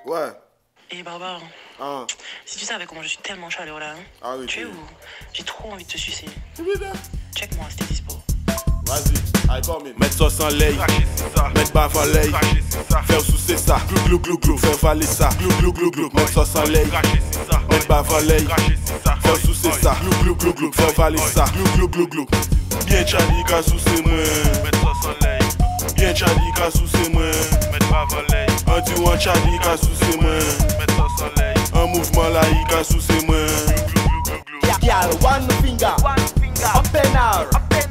Ouais. Et Barbare, Ah. si tu savais comment je suis tellement chaleureux là, hein? Ah oui. Tu es où? J'ai trop envie de te sucer. Vas-y, Check-moi, c'était dispo. allez, come in. Mettre sauce en lait, mettre bave en lait, faire sucer ça, glou glou glou glou, faire valer ça, glou glou glou glou, mettre sauce en lait, mettre bave en lait, faire sucer ça, glou glou glou glou, faire valer ça, glou glou glou glou. Bien Charlie ka sucer moi, mettre sauce en lait. Bien Charlie ka sucer moi, mettre bave en lait. Un duo Charlie ka sucer moi, mettre sauce en lait. Un mouvement là il ka sucer moi. Girl, one finger, up and out.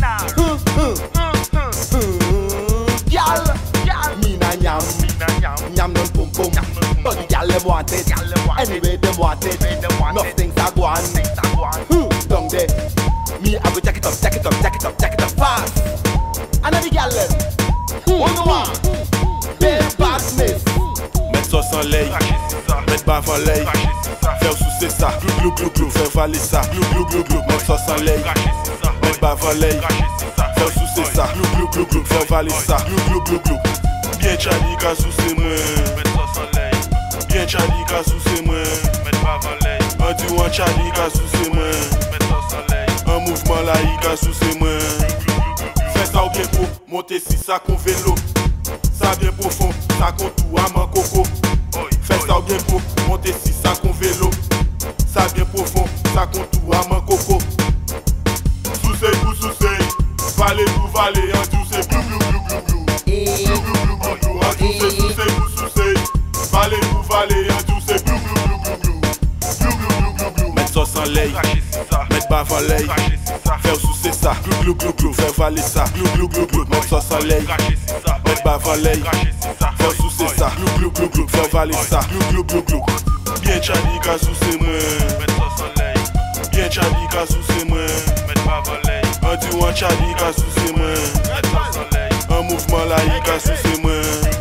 Girl, me na nyam non pum pum. But the girl them want it, anyway them want it. Enough things are go on. Down there, me I go jack it up fast. And the girl them, one one, big badness. Mettre sauce en lait, mettre bave en lait, faire sucer ça, glou glou glou glou, faire valer ça, glou glou glou glou, mettre sauce en lait, mettre bave en lait, faire sucer ça, glou glou glou glou, faire valer ça, glou glou glou glou. Bien Charlie ka sucer moi, mettre sauce en lait. Bien Charlie ka sucer moi, mettre bave en lait. Un duo Charlie ka sucer moi, mettre sauce en lait. Un mouvement là il ka sucer moi. Fais ça au bien pour monter si ça qu'on vélo. Ça bien profond, ça qu'on tout à man coco. Fais ça bien pour monter si ça qu'on vélo. Ça bien profond, ça qu'on tout à man coco. Sous-sey pour sous-sey, valer pour valer, en tout c'est glou glou glou glou glou. Glou glou glou glou glou, en tout c'est sous-sey pour sous-sey. Valer pour valer, en tout c'est glou glou glou glou glou. Glou glou glou glou glou. Mettre sauce en lait, mettre bave en lait, faire sucer ça, glou glou glou glou, faire valer ça, glou glou glou glou, mettre sauce en lait, mettre bave en lait, faire sucer ça, glou glou glou glou, faire valer ça, glou glou glou glou. Bien Charlie ka sucer moi, mettre sauce en lait. Bien Charlie ka sucer moi, mettre bave en lait. Un duo Charlie ka sucer moi, mettre sauce en lait. Un mouvement là il ka sucer moi.